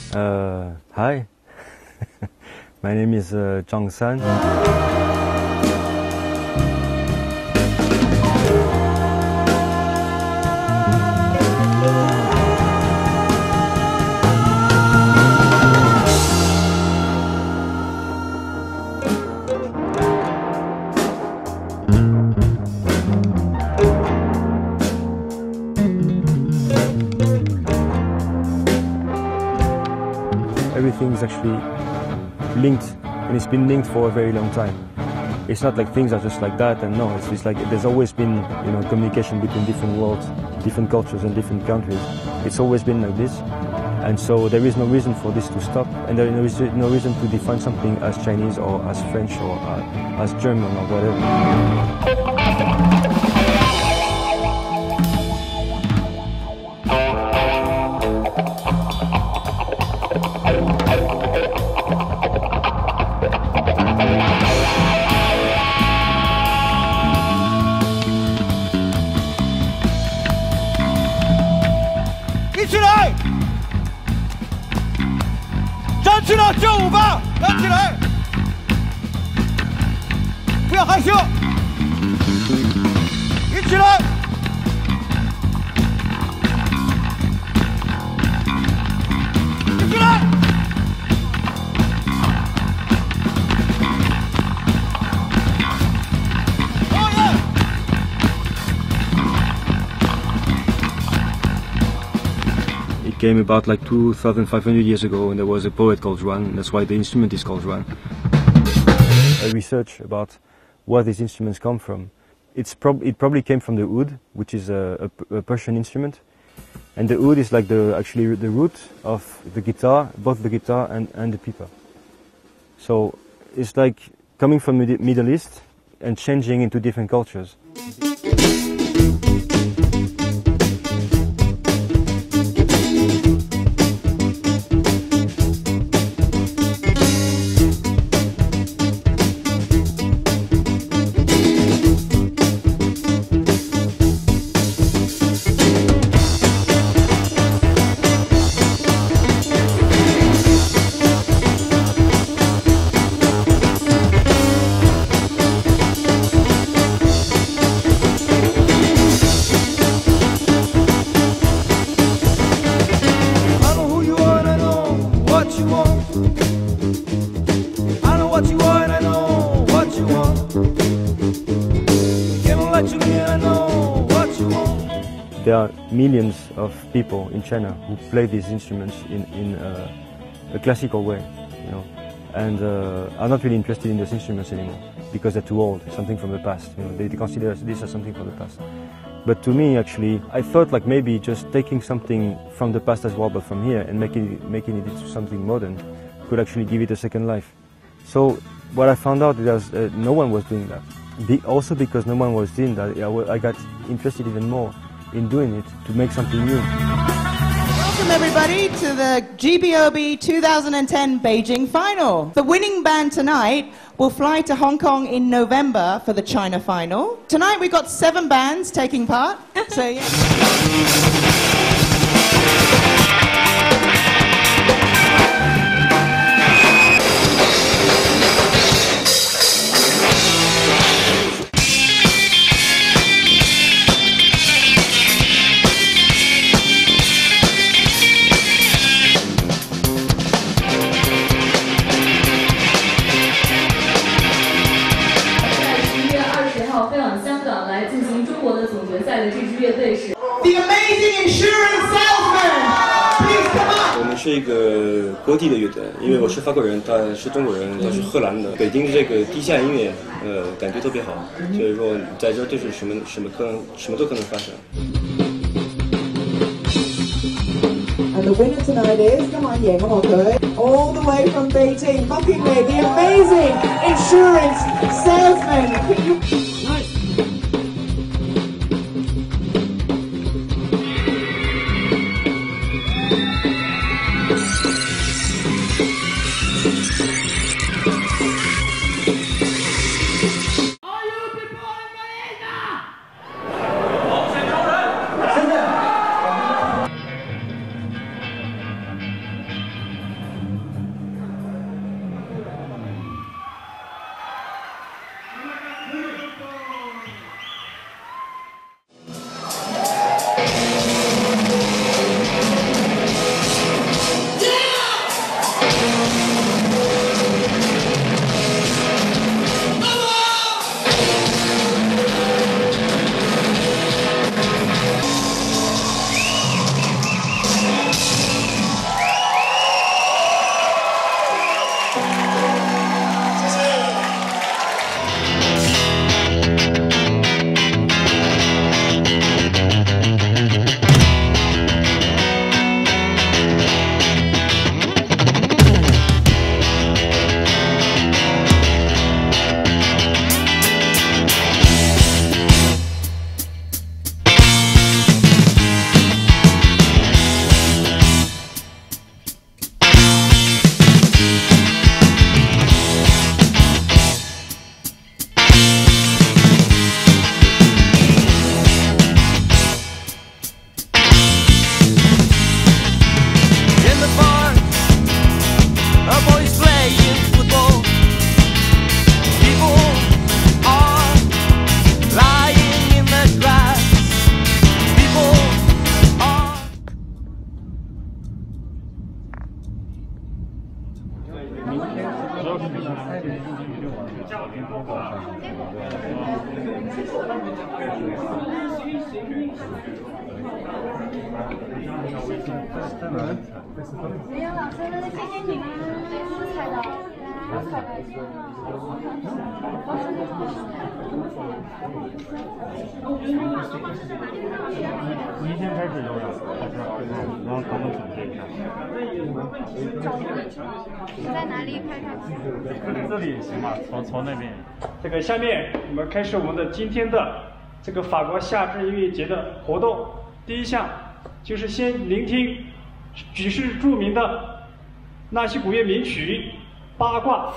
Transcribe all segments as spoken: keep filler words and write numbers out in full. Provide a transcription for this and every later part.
Uh, hi, my name is uh, Zhang San. Everything is actually linked, and it's been linked for a very long time. It's not like things are just like that, and no, it's, it's like there's always been, you know, communication between different worlds, different cultures and different countries. It's always been like this, and so there is no reason for this to stop, and there is no reason to define something as Chinese or as French or uh, as German or whatever. It came about like two thousand five hundred years ago, and there was a poet called Zhuan, and that's why the instrument is called Zhuan. A research about where these instruments come from. It's prob it probably came from the oud, which is a, a, a Persian instrument, and the oud is like the actually the root of the guitar, both the guitar and, and the pipa. So it's like coming from the Middle East and changing into different cultures. There are millions of people in China who play these instruments in, in uh, a classical way, you know, and uh, are not really interested in those instruments anymore because they're too old, something from the past. You know, they consider this as something from the past. But to me, actually, I thought like maybe just taking something from the past as well, but from here, and making it, making it into something modern, could actually give it a second life. So what I found out is uh, no one was doing that. Be also because no one was doing that, I, I got interested even more in doing it to make something new. Welcome everybody to the G B O B two thousand ten Beijing Final. The winning band tonight will fly to Hong Kong in November for the China Final. Tonight we've got seven bands taking part. So yeah. The amazing insurance salesman, please come on. 我们是一个国际的乐队，因为我是法国人，他是中国人，他是荷兰的。北京这个地下音乐，呃，感觉特别好，所以说在这儿就是什么什么可能什么都可能发生。 And the winner tonight is, come on, yeah, come on, good. All the way from Beijing, fucking me, the amazing insurance salesman. 没有老师，谢谢你们，彩的，彩的。 您先开始有氧，还是然后咱们总结一下。 你在哪里拍看？ 这里行吧，从从那边。 这个下面我们开始我们的今天的这个法国夏至音乐节的活动。第一项就是先聆听举世著名的纳西古乐名曲《八卦》。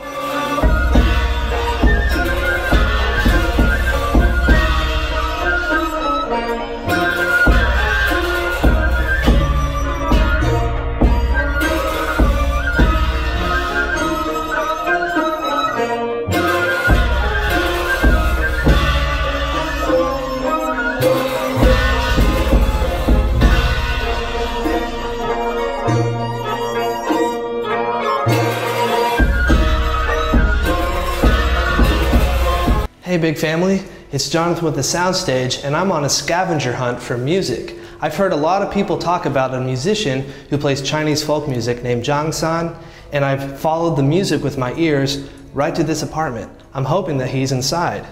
Hey big family, it's Jonathan with the Soundstage, and I'm on a scavenger hunt for music. I've heard a lot of people talk about a musician who plays Chinese folk music named Zhang San, and I've followed the music with my ears right to this apartment. I'm hoping that he's inside.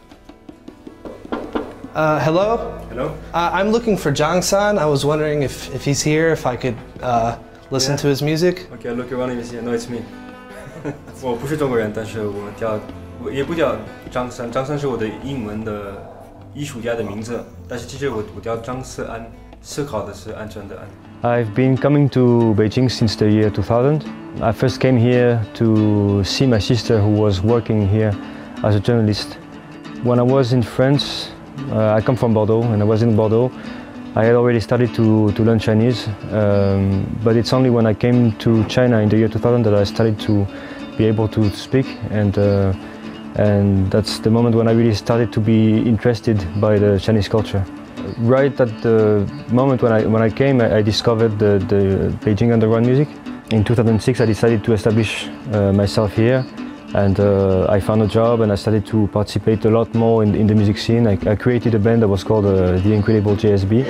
Uh, hello? Hello? Uh, I'm looking for Zhang San. I was wondering if, if he's here, if I could uh, listen Yeah. to his music. Okay, look around and you see. No, it's me. 我不是中国人，但是我叫我也不叫张三，张三是我的英文的艺术家的名字，但是其实我我叫张思安，思考的是安全的安。I've been coming to Beijing since the year two thousand. I first came here to see my sister who was working here as a journalist. When I was in France, uh, I come from Bordeaux, and I was in Bordeaux. I had already started to, to learn Chinese, um, but it's only when I came to China in the year two thousand that I started to be able to speak, and uh, and that's the moment when I really started to be interested by the Chinese culture. Right at the moment when I when I came, I, I discovered the, the Beijing underground music. In two thousand six, I decided to establish uh, myself here, and uh, I found a job, and I started to participate a lot more in, in the music scene. I, I created a band that was called uh, The Incredible J S B.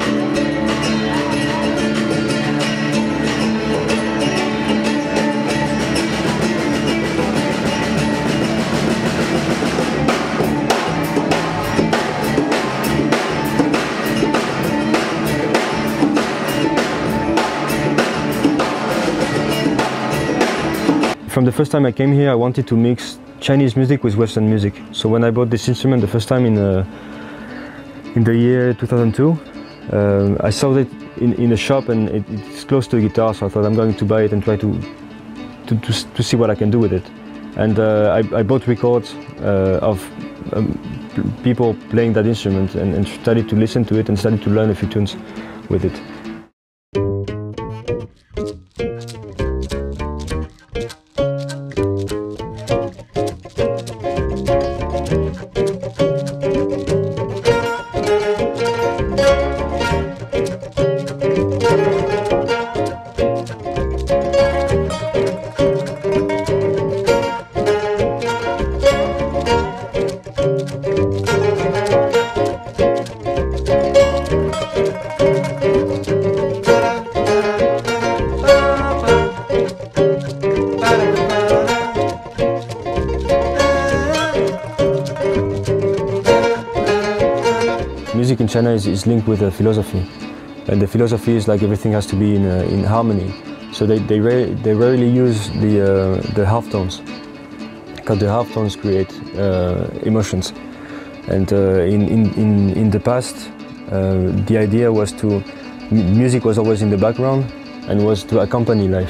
From the first time I came here, I wanted to mix Chinese music with Western music. So when I bought this instrument the first time in uh, in the year two thousand two, uh, I saw it in, in a shop, and it, it's close to a guitar, so I thought I'm going to buy it and try to to, to, to see what I can do with it. And uh, I, I bought records uh, of um, people playing that instrument, and, and started to listen to it and started to learn a few tunes with it. Music in China is, is linked with a philosophy, and the philosophy is like everything has to be in, uh, in harmony. So they, they, rarely, they rarely use the, uh, the half tones, because the half tones create uh, emotions. And uh, in, in, in, in the past, uh, the idea was to, music was always in the background and was to accompany life.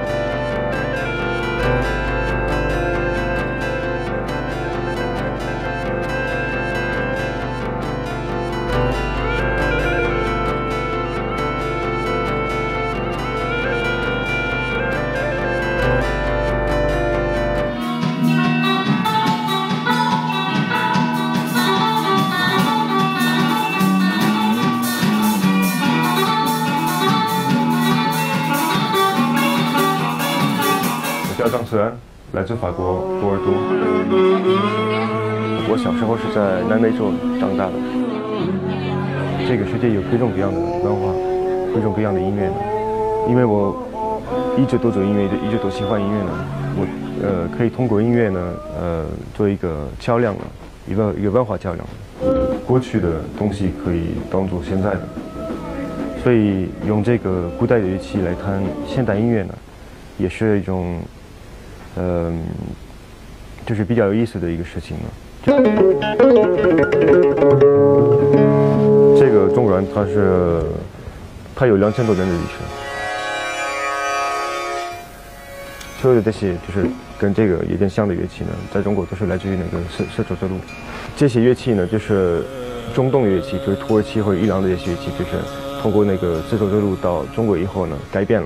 我叫张慈安，来自法国波尔多。我小时候是在南美洲长大的。这这个世界有各种各样的文化，各种各样的音乐呢？因为我一直都做音乐，一直都喜欢音乐呢。我呃可以通过音乐呢，呃做一个桥梁呢，一个一个文化桥梁。过去的东西可以当做现在的，所以用这个古代的乐器来弹现代音乐呢，也是一种呃就是比较有意思的一个事情呢。这个中阮它是它有两千多年的历史，所有的这些就是跟这个有点像的乐器呢，在中国都是来自于那个丝丝绸之路。这些乐器呢，就是中东乐器，就是土耳其或者伊朗的这些乐器，就是通过那个丝绸之路到中国以后呢，改变了。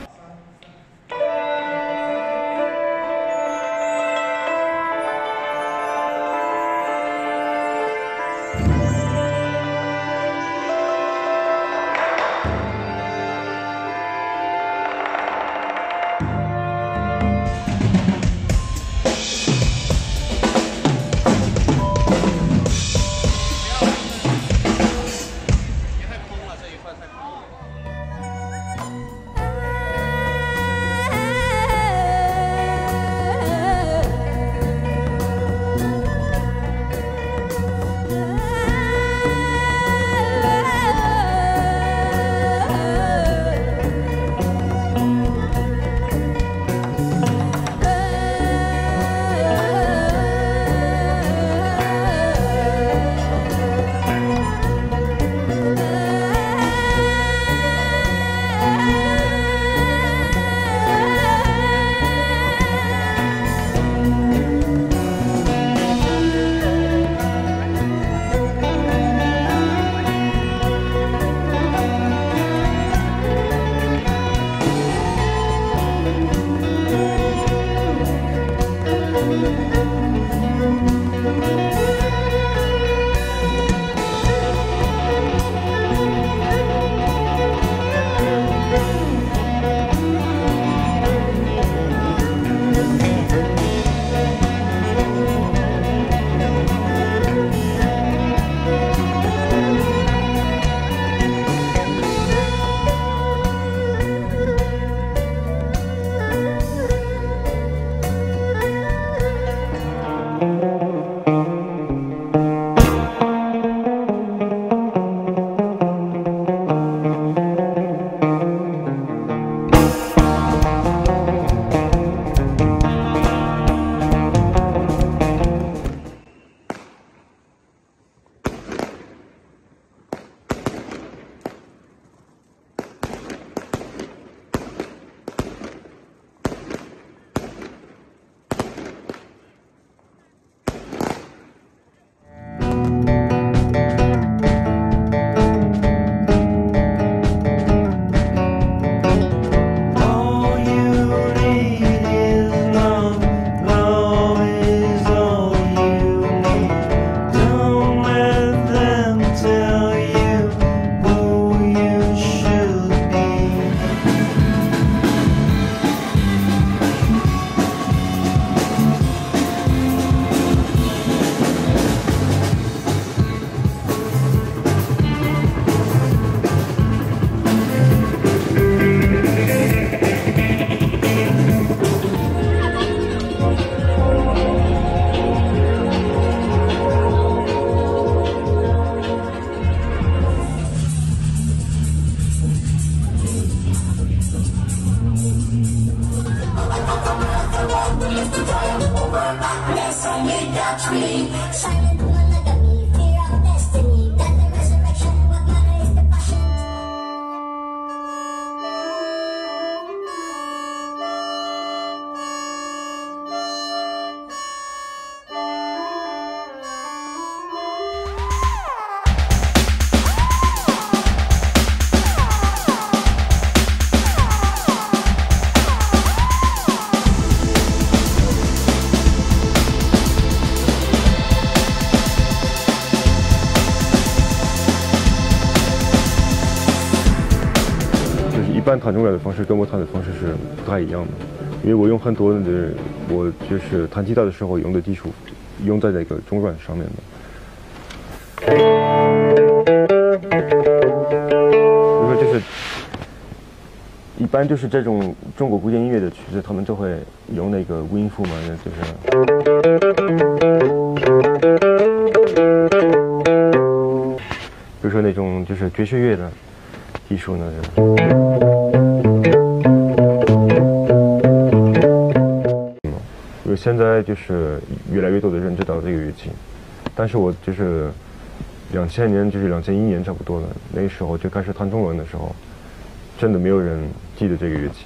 一般弹中阮的方式跟我弹的方式是不太一样的，因为我用很多的，我就是弹吉他的时候用的基础，用在那个中阮上面的。 般就是这种中国古典音乐的曲子，他们都会用那个五音符嘛，就是比如说那种就是爵士乐的艺术呢，因为现在就是越来越多的人知道这个乐器，但是我就是两千年就是两千一年差不多了，那时候就开始弹中文的时候，真的没有人记得这个乐器。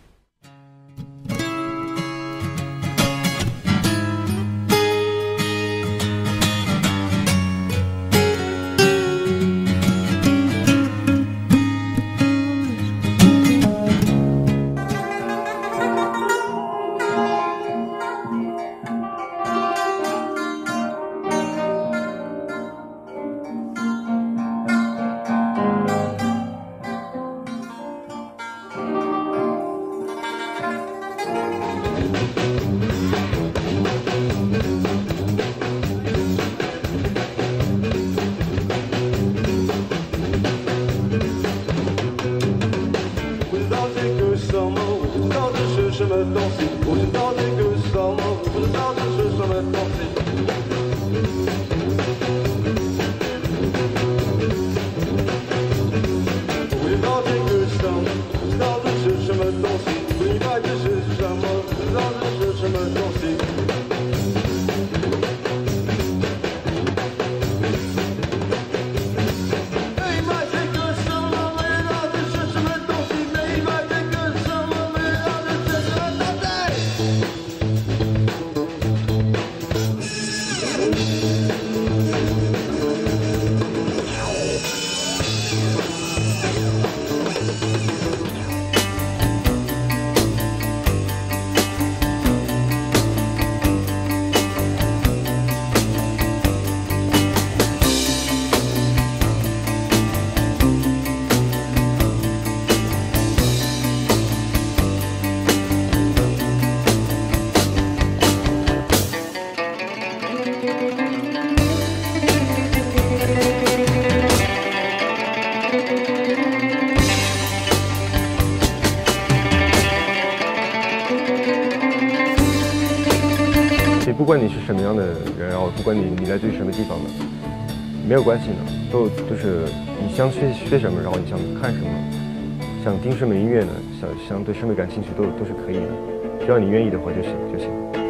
不管你是什么样的人，然后不管你你来自于什么地方的，没有关系的，都就是你想学学什么，然后你想看什么，想听什么音乐呢，想想对什么感兴趣，都都是可以的，只要你愿意的话就行就行。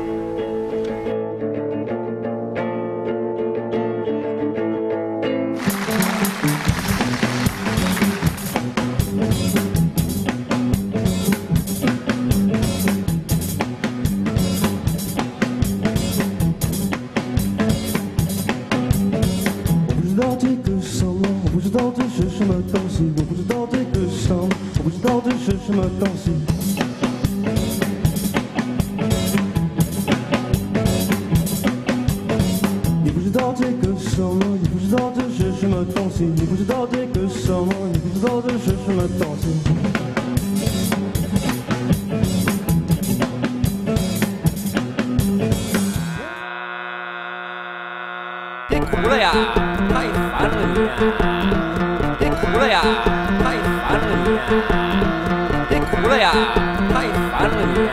别哭了呀，太烦了你！别哭了呀，太烦了你！别哭了呀，太烦了你！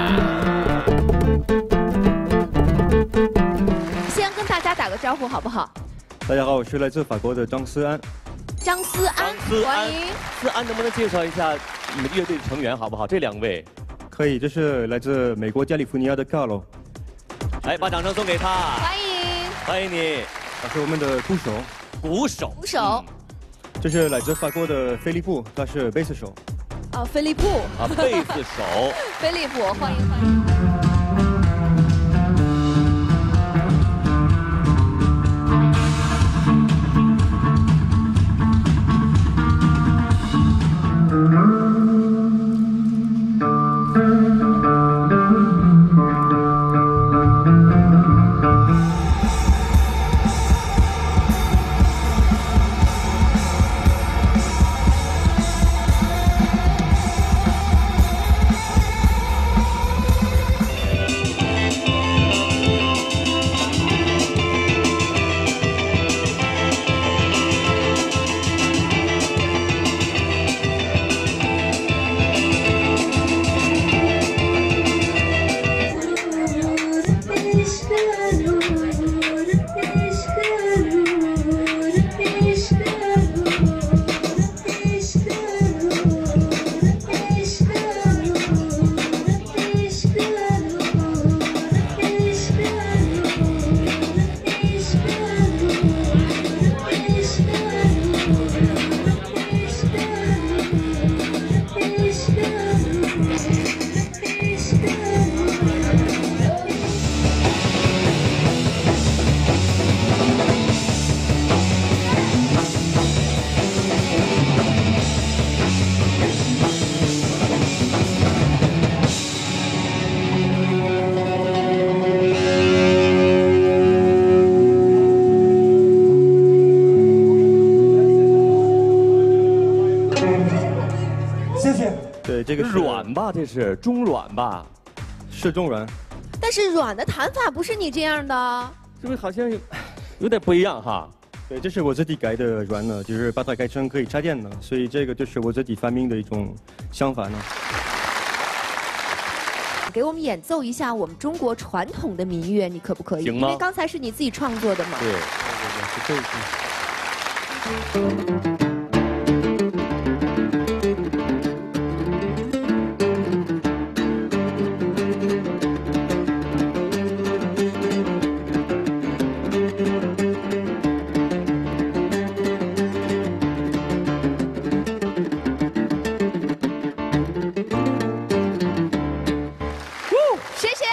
先跟大家打个招呼好不好？ 大家好，我是来自法国的张思安。 张思安， 思安欢迎。 思安，能不能介绍一下你们乐队的成员好不好？这两位。 可以，这是来自美国加利福尼亚的 Carlo。 来，把掌声送给他。 欢迎。 欢迎你。 他是我们的鼓手。 鼓手。 鼓手。 这是来自法国的菲利普，他是贝斯手。 哦，菲利普。 啊，贝斯手。 菲利普，欢迎欢迎。 对，这个是软吧？这是中软吧？ 是中软。 但是软的弹法不是你这样的， 是不是好像有有点不一样哈？ 对，这是我自己改的软呢，就是把它改成可以插电的，所以这个就是我自己发明的一种想法呢。 给我们演奏一下我们中国传统的民乐，你可不可以？ 行吗？ 因为刚才是你自己创作的嘛。 对， 对对对，可以。 谢谢。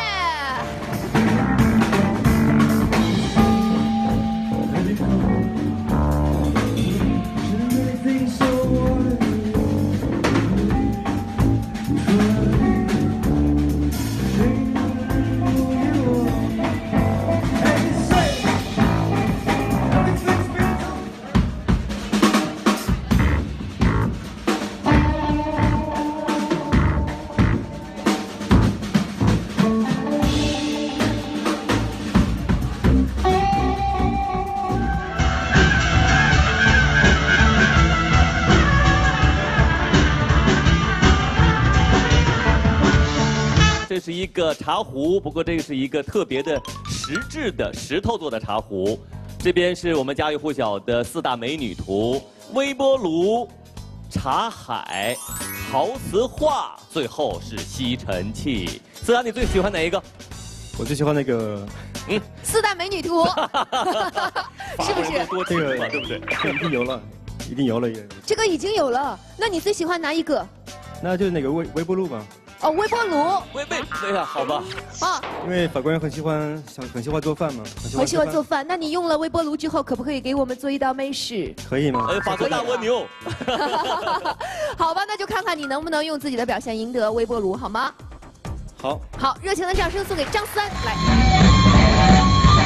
这是一个茶壶，不过这个是一个特别的石质的石头做的茶壶。这边是我们家喻户晓的四大美女图：微波炉、茶海、陶瓷画，最后是吸尘器。思然，你最喜欢哪一个？ 我最喜欢那个， 嗯，四大美女图，是不是？ 多这个对不对？ 这一定有了，一定有了也。 这个已经有了，那你最喜欢哪一个？ 那就是那个微微波炉吧。 哦，微波炉。 微微，对呀，好吧。 啊， 因为法国人很喜欢，很喜欢做饭嘛， 很喜欢做饭。那你用了微波炉之后，可不可以给我们做一道美食？ 可以吗？ 哎，法国大蜗牛。 好吧，那就看看你能不能用自己的表现赢得微波炉，好吗？ 好。 好，热情的掌声送给张思安，来。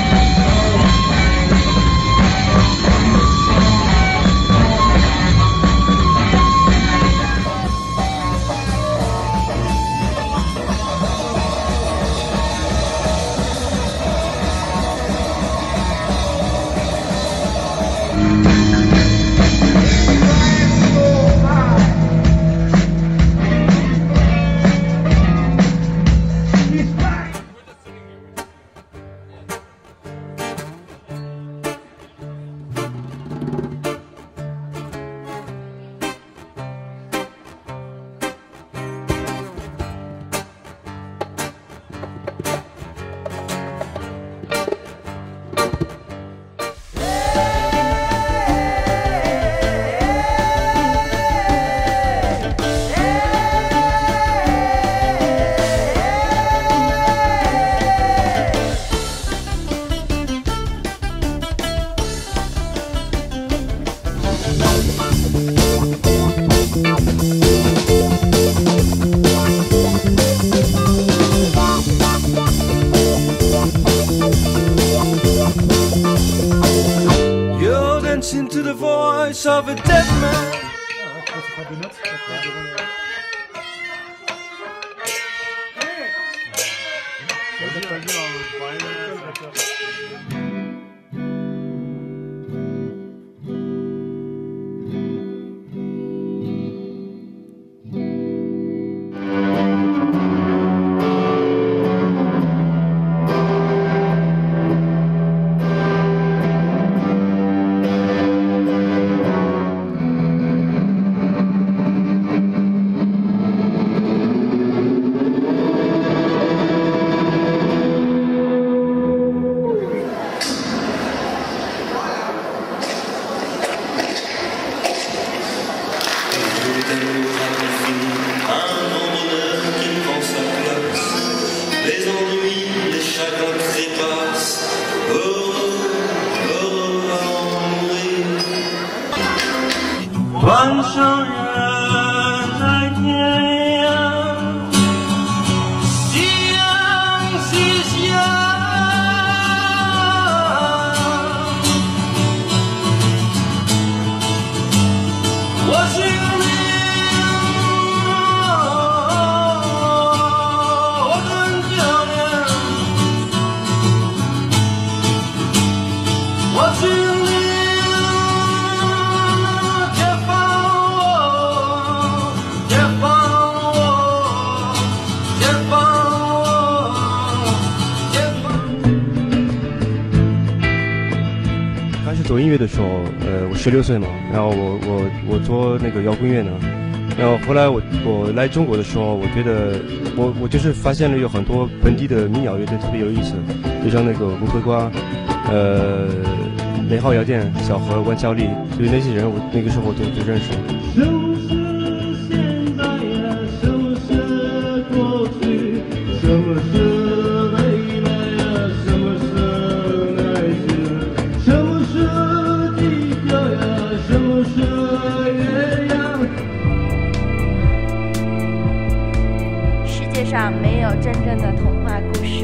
You're dancing to the voice of a dead man. Les ennuis, les chagrins trépassent. Heureux, heureux à en mourir. 万生人在天涯，夕阳西下。我心里。 做音乐的时候，呃，我十六岁嘛，然后我我我做那个摇滚乐呢，然后后来我我来中国的时候，我觉得我我就是发现了有很多本地的民谣乐队特别有意思，就像那个乌龟瓜，呃，美好药店、小何、万乔丽，所以那些人我那个时候都都认识。 什么是现在呀？什么是过去？什么是未来呀？什么是来世？什么是地表呀？什么是月亮？ 世界上没有真正的童话故事。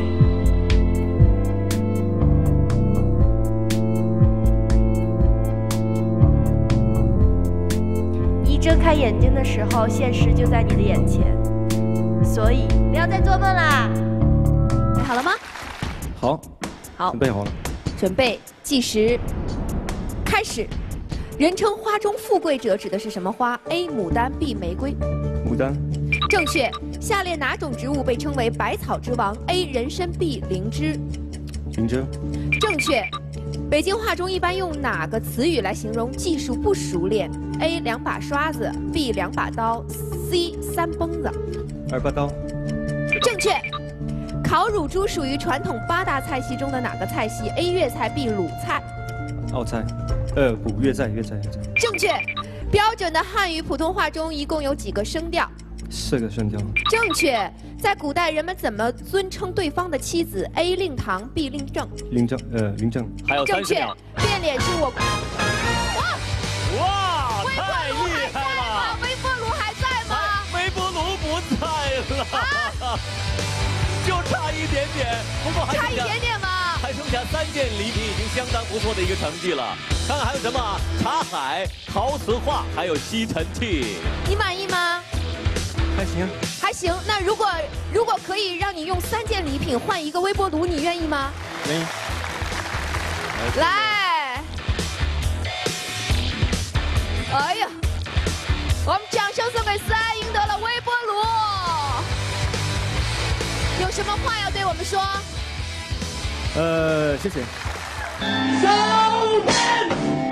一睁开眼睛的时候，现实就在你的眼前，所以不要再做梦啦！ 准备好了吗？ 好， 好， 准备好了。 准备计时，开始。人称花中富贵者指的是什么花 ？A. 牡丹 B. 玫瑰。 牡丹。 正确。下列哪种植物被称为百草之王 ？A. 人参 B. 灵芝。 灵芝。 正确。北京话中一般用哪个词语来形容技术不熟练 ？A. 两把刷子 B. 两把刀 C. 三蹦子。 二把刀。 正确。烤乳猪属于传统八大菜系中的哪个菜系 ？A. 粤菜 B. 鲁菜。 澳菜。呃，不，粤菜，粤菜，粤菜。 正确。标准的汉语普通话中一共有几个声调？ 四个声调。 正确。在古代，人们怎么尊称对方的妻子 ？A. 令堂 B. 令正。 令正，呃，令正。 还有三十秒。 变脸是我。 哇！哇，太厉害了！ 微波炉还在吗？ 微波炉不在了，啊、就差一点点。不过还差一点点吗？ 还剩下三件礼品，已经相当不错的一个成绩了。看看还有什么？茶海、陶瓷画，还有吸尘器。 你满意吗？ 还行。 还行。那如果如果可以让你用三件礼品换一个微波炉，你愿意吗？ 愿意。 来。哎呀，我们掌声送给思安，赢得了微波炉。有什么话要对我们说？ 呃，谢谢。 So then,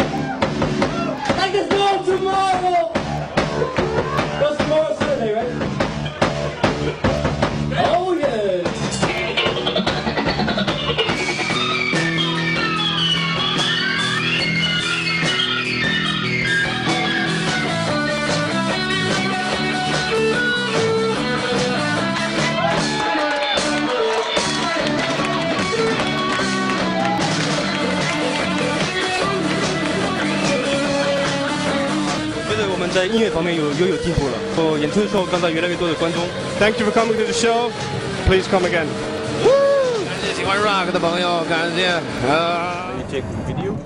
I guess go tomorrow. What's tomorrow Sunday, right? Oh yeah. 在音乐方面有有有进步了。我演出的时候看到越来越多的观众。Thank you for coming to the show. Please come again. 感谢喜欢 rock 的朋友，感谢。啊。 Take video.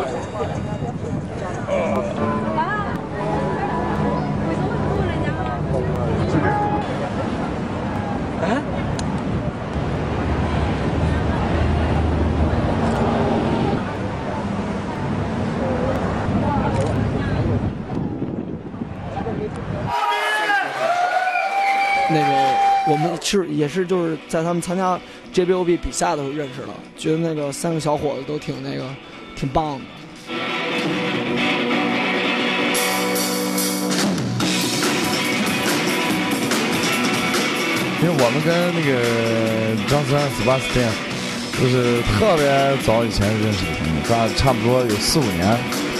那个我们是也是就是在他们参加 J B O B 比赛的时候认识了，觉得那个三个小伙子都挺那个挺棒的。 因为我们跟那个张三 Sebastian 就是特别早以前认识的朋友，咱差不多有四五年。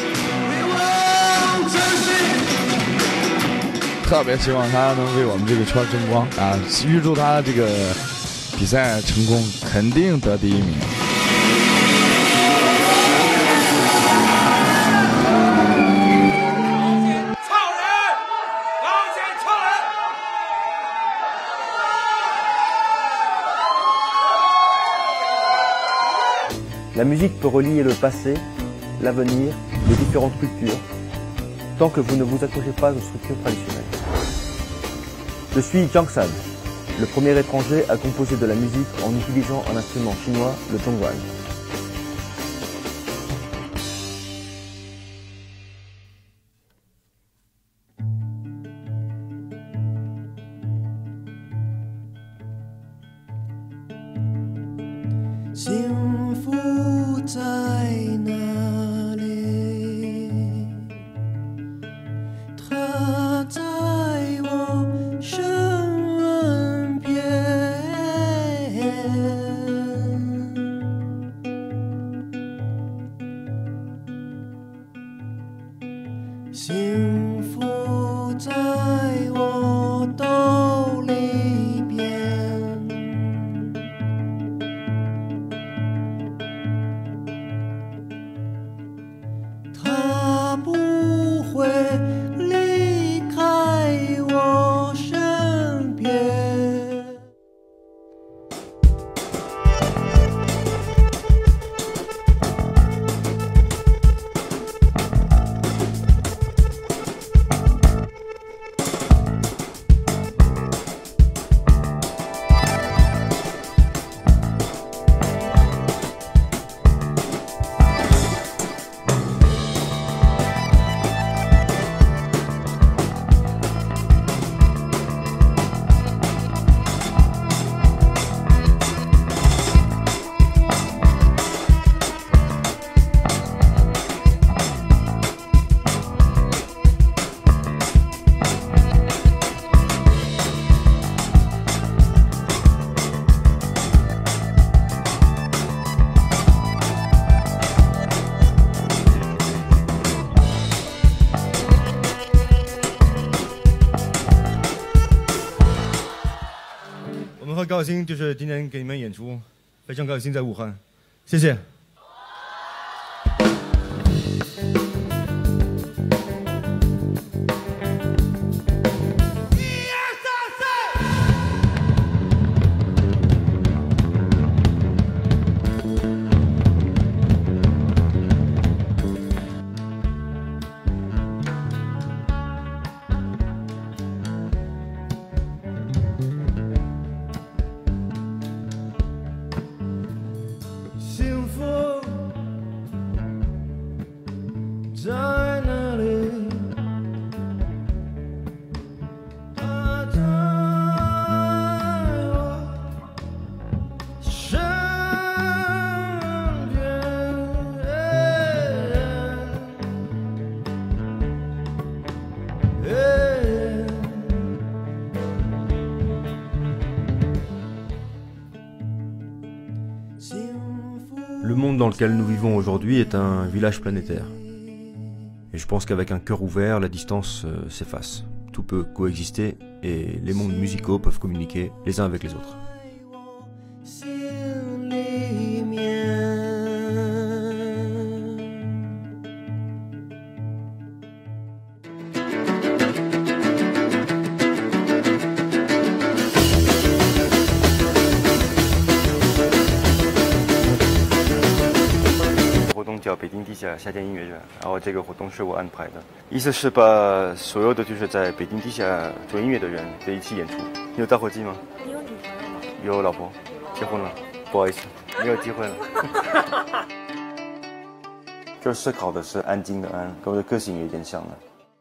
特别希望他能为我们这个圈争光啊！预祝他这个比赛成功，肯定得第一名。 La musique peut relier le passé, l'avenir, les différentes cultures, tant que vous ne vous accrochez pas aux structures traditionnelles. Je suis Jiang San, le premier étranger à composer de la musique en utilisant un instrument chinois, le zhongguan. 幸福在我兜里边，它不会离开我身边。 我们很高兴，就是今天给你们演出，非常高兴在武汉，谢谢。幸福在哪里？它在我身边。 Le monde dans lequel nous vivons aujourd'hui est un village planétaire. Et je pense qu'avec un cœur ouvert, la distance euh, s'efface. Tout peut coexister et les mondes musicaux peuvent communiquer les uns avec les autres. 心里面。 活动叫北京地下夏天音乐日，然后这个活动是我安排的，意思是把所有的就是在北京地下做音乐的人在一起演出。你有打火机吗？ 你有女朋友吗？ 有老婆，结婚了，不好意思，没有机会了。就是思考的是安静的安，跟我的个性有点像的。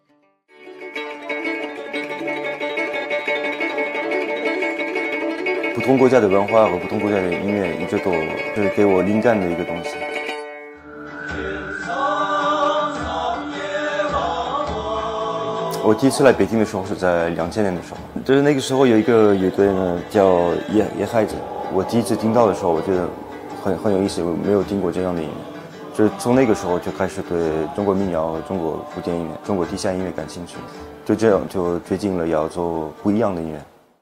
不同国家的文化和不同国家的音乐一直都是给我灵感的一个东西。我第一次来北京的时候是在两千年的时候，就是那个时候有一个乐队呢叫野野孩子，我第一次听到的时候，我觉得很很有意思，我没有听过这样的音乐，就是从那个时候就开始对中国民谣、中国古典音乐、中国地下音乐感兴趣，就这样就决定了要做不一样的音乐。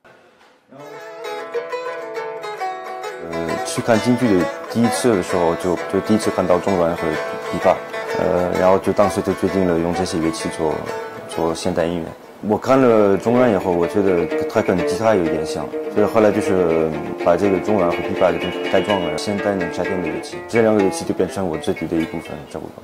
呃，去看京剧的第一次的时候，就就第一次看到中阮和琵琶，呃，然后就当时就决定了用这些乐器做。做现代音乐，我看了中阮以后，我觉得它跟吉他有一点像，所以后来就是把这个中阮和琵琶给改装了现代能插电的乐器，这两个乐器就变成我自己的一部分，差不多。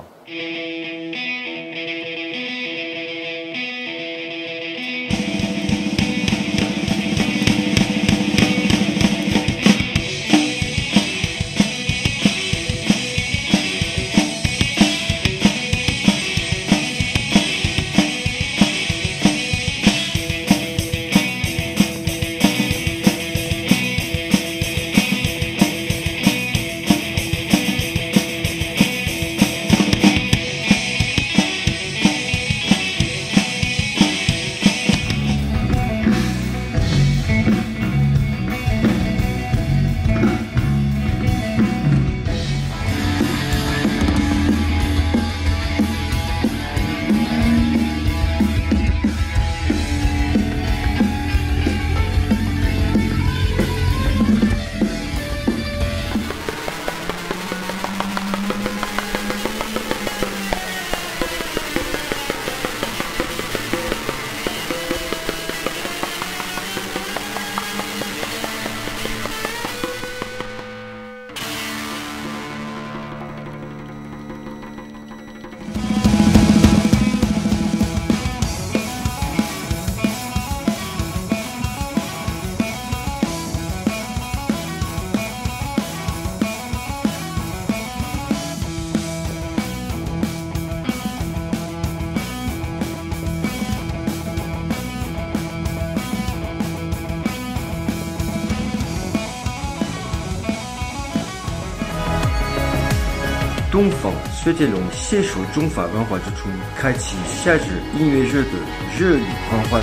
东方雪铁龙携手中法文化之春，开启夏日音乐热的热力狂欢。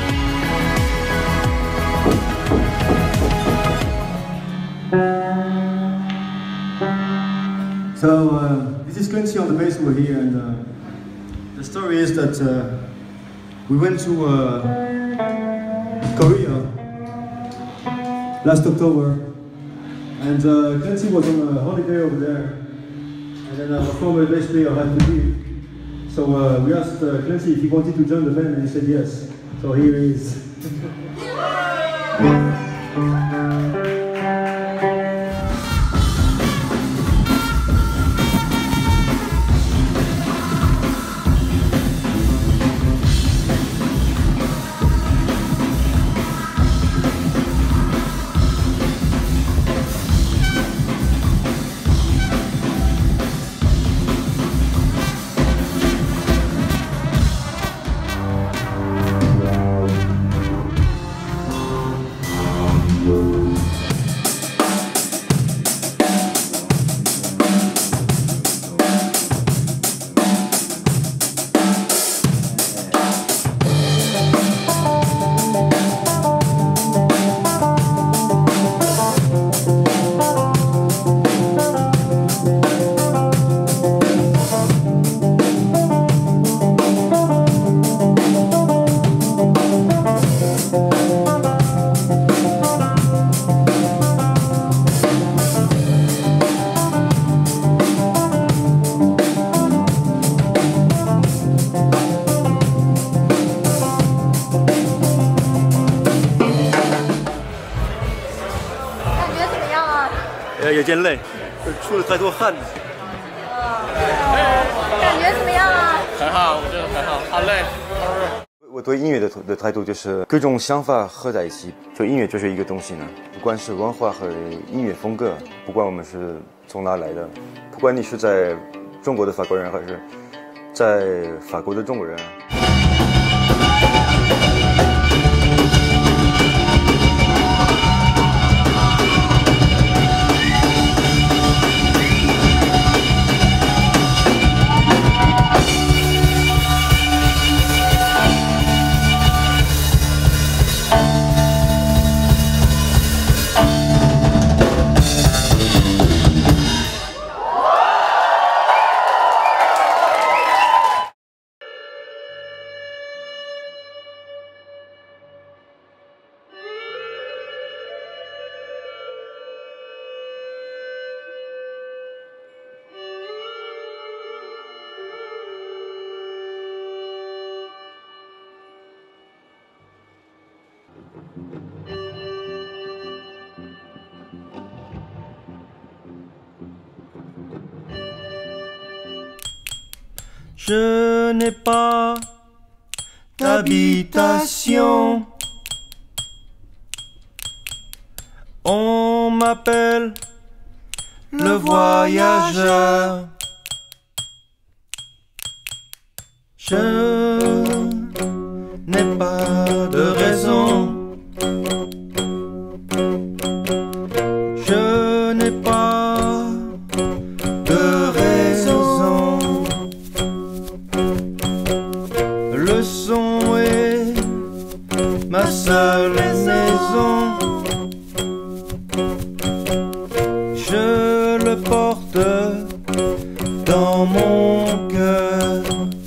So uh, this is Quincy on the bass over here, and uh, the story is that uh, we went to uh, Korea last October, and uh, Quincy was on a holiday over there, and then uh, former bass player had to leave. So uh, we asked uh, Quincy if he wanted to join the band, and he said yes. So here he is. 有点累，出了太多汗。 感觉怎么样啊？ 很好，我觉得很好，好累。 我对音乐的的态度就是各种想法合在一起，就音乐就是一个东西呢，不管是文化和音乐风格，不管我们是从哪来的，不管你是在中国的法国人还是在法国的中国人。 Je n'ai pas d'habitation. On m'appelle le voyageur. Je n'ai pas de raison. Je n'ai pas de raison. Le son est ma seule maison. Je le porte dans mon cœur.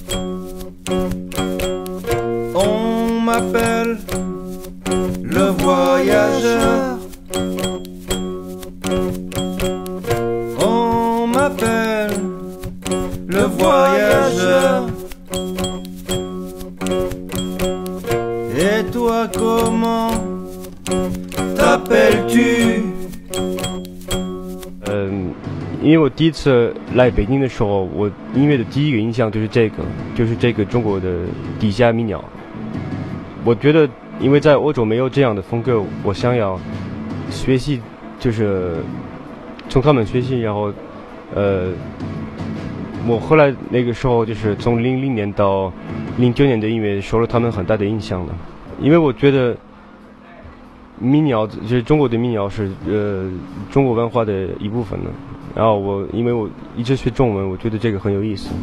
On m'appelle le voyageur. On m'appelle le voyageur. Et toi comment t'appelles-tu？ 嗯，因为我第一次来北京的时候，我音乐的第一个印象就是这个，就是这个中国的地下民谣。我觉得，因为在欧洲没有这样的风格，我想要学习，就是从他们学习，然后，呃，我后来那个时候就是从零零年到零九年的音乐受了他们很大的影响的，因为我觉得民谣就是中国的民谣是呃中国文化的一部分呢， 然后我因为我一直学中文，我觉得这个很有意思。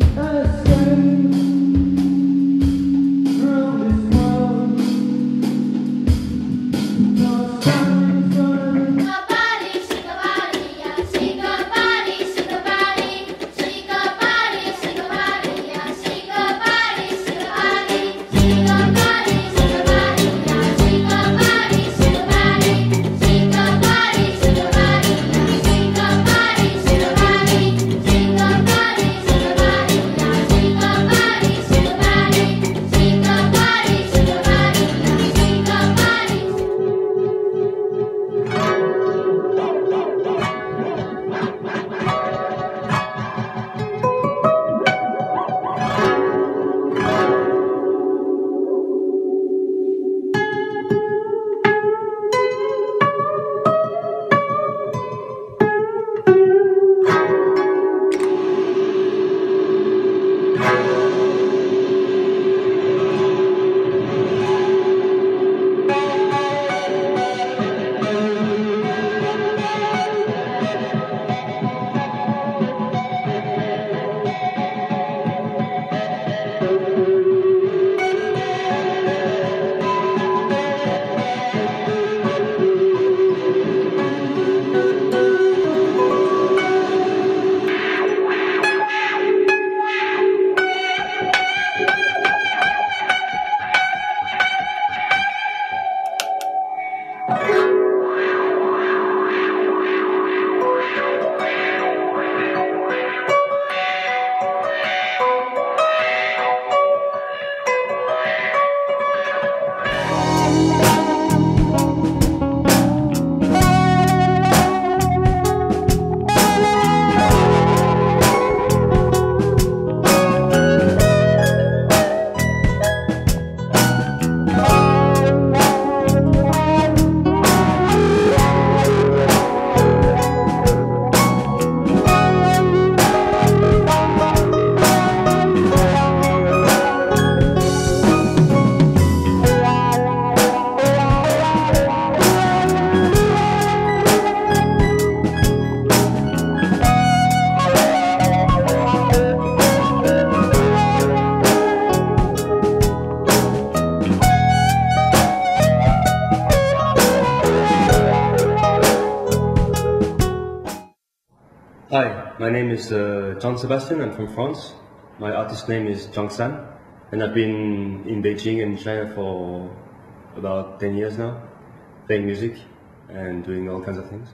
Hi, my name is uh, John Sebastian. I'm from France. My artist name is Zhang San, and I've been in Beijing and China for about ten years now, playing music and doing all kinds of things.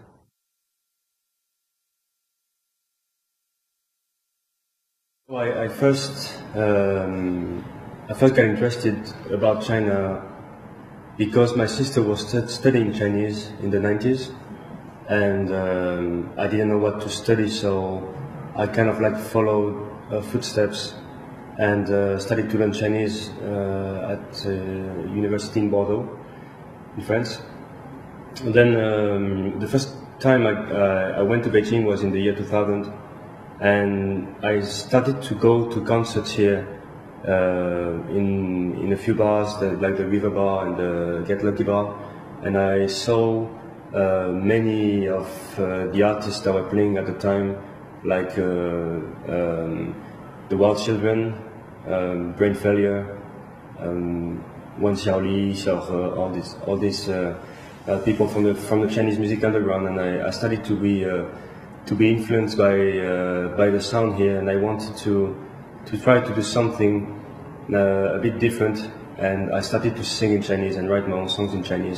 So I, I first um, I first got interested about China because my sister was st studying Chinese in the nineties. And um, I didn't know what to study, so I kind of like followed her footsteps and uh, started to learn Chinese uh, at uh, university in Bordeaux, in France. And then um, the first time I, uh, I went to Beijing was in the year two thousand, and I started to go to concerts here uh, in in a few bars, the, like the River Bar and the Get Lucky Bar, and I saw Uh, many of uh, the artists that were playing at the time, like uh, um, the Wild Children, um, Brain Failure, um, Wen Xiaoli, Xiaohe, all these, all these uh, uh, people from the from the Chinese music underground, and I, I started to be uh, to be influenced by uh, by the sound here, and I wanted to to try to do something uh, a bit different, and I started to sing in Chinese and write my own songs in Chinese.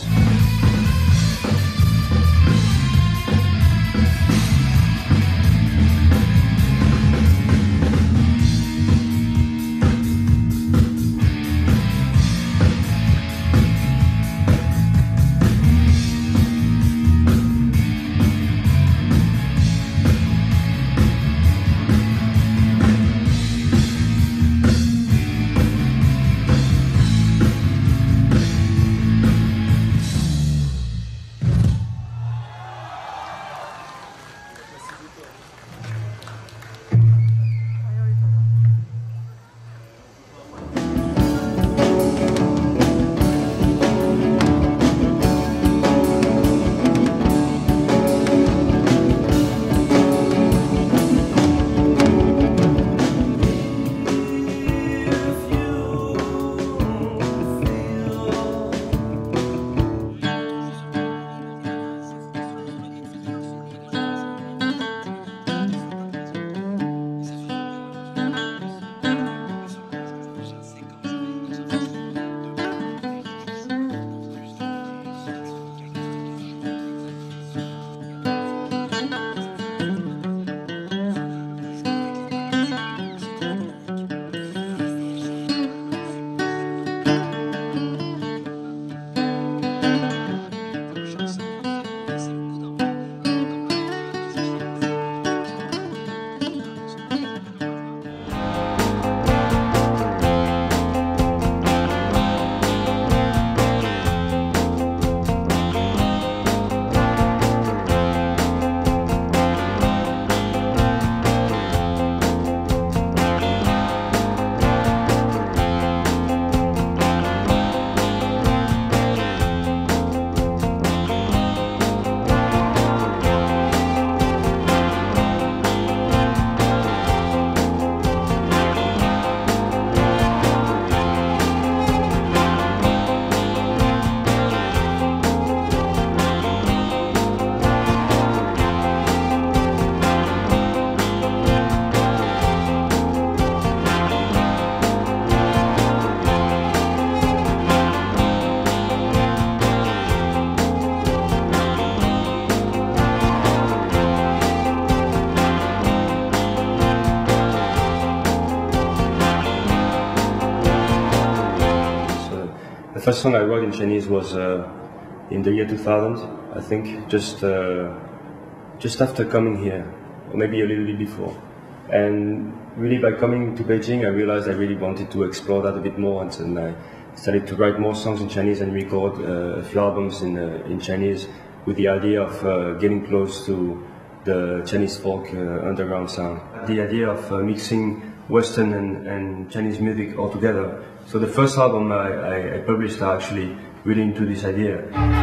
The first song I wrote in Chinese was uh, in the year two thousand, I think, just uh, just after coming here, or maybe a little bit before. And really, by coming to Beijing, I realized I really wanted to explore that a bit more, and, and I started to write more songs in Chinese and record uh, a few albums in uh, in Chinese, with the idea of uh, getting close to the Chinese folk uh, underground sound. The idea of uh, mixing Western and, and Chinese music all together. So the first album I, I, I published are actually really into this idea.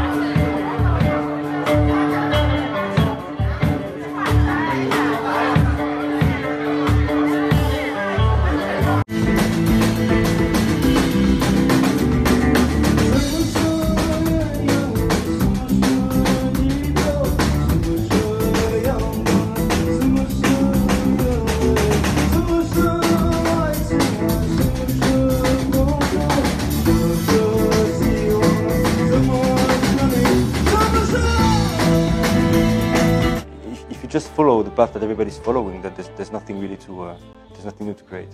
Just follow the path that everybody's following, that there's, there's nothing really to, uh, there's nothing new to create.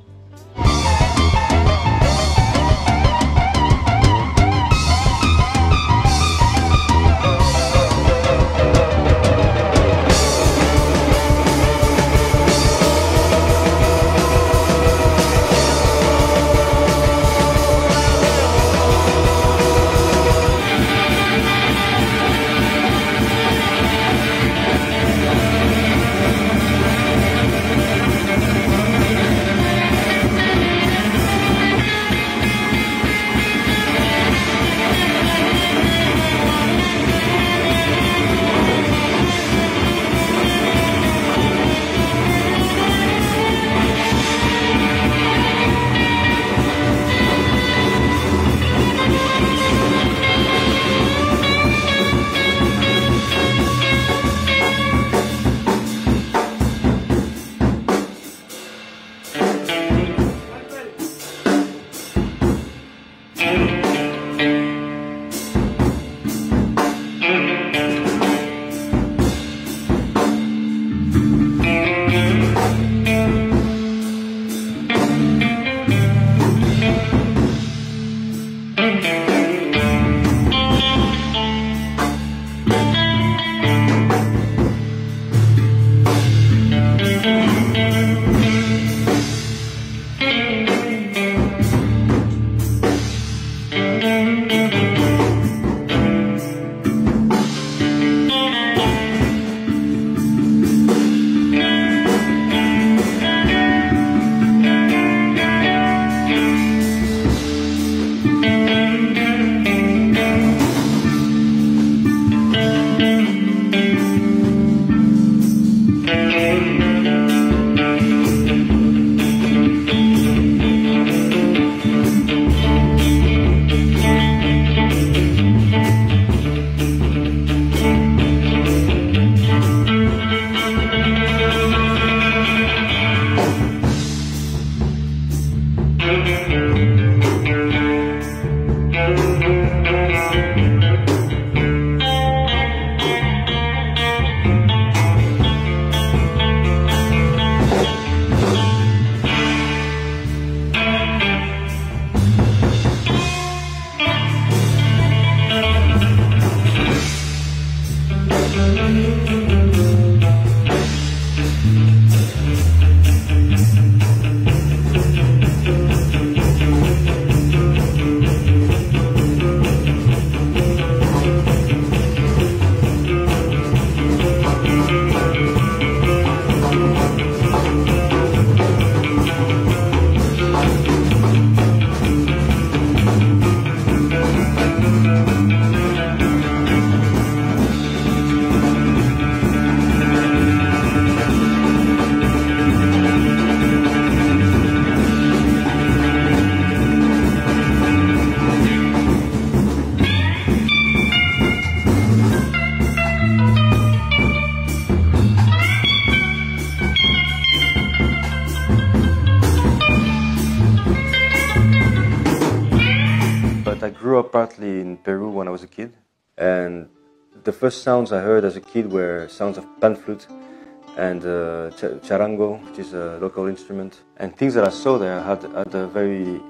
I grew up partly in Peru when I was a kid, and the first sounds I heard as a kid were sounds of pan flute and uh, ch charango, which is a local instrument. And things that I saw there had, had a very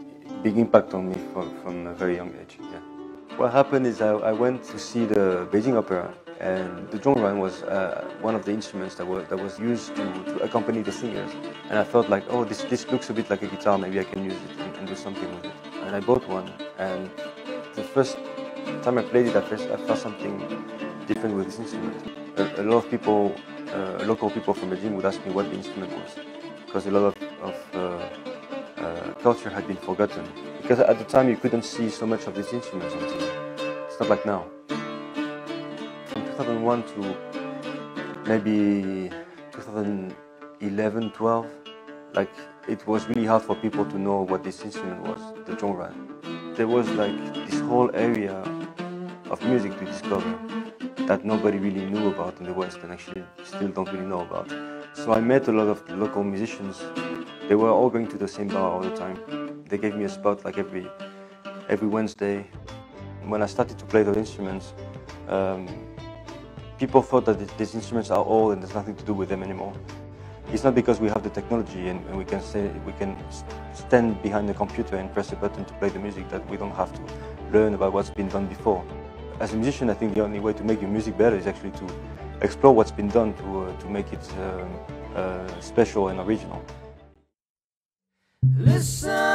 big impact on me from, from a very young age. Yeah. What happened is I, I went to see the Beijing Opera, and the zhongran was uh, one of the instruments that was, that was used to, to accompany the singers. And I thought like, oh, this, this looks a bit like a guitar, maybe I can use it and, and do something with it. And I bought one, and the first time I played it, I, first, I felt something different with this instrument. A, a lot of people, uh, local people from Beijing would ask me what the instrument was, because a lot of, of uh, uh, culture had been forgotten. Because at the time you couldn't see so much of these instruments on T V. It's not like now. From two thousand one to maybe two thousand eleven, twelve, like it was really hard for people to know what this instrument was, the zhongran. There was like this whole area of music to discover that nobody really knew about in the West, and actually still don't really know about. So I met a lot of the local musicians. They were all going to the same bar all the time. They gave me a spot like every every Wednesday. When I started to play those instruments, um, people thought that these instruments are old and there's nothing to do with them anymore. It's not because we have the technology and, and we can say we can stand behind the computer and press a button to play the music that we don't have to learn about what's been done before. As a musician, I think the only way to make your music better is actually to explore what's been done to uh, to make it um, uh, special and original. Listen.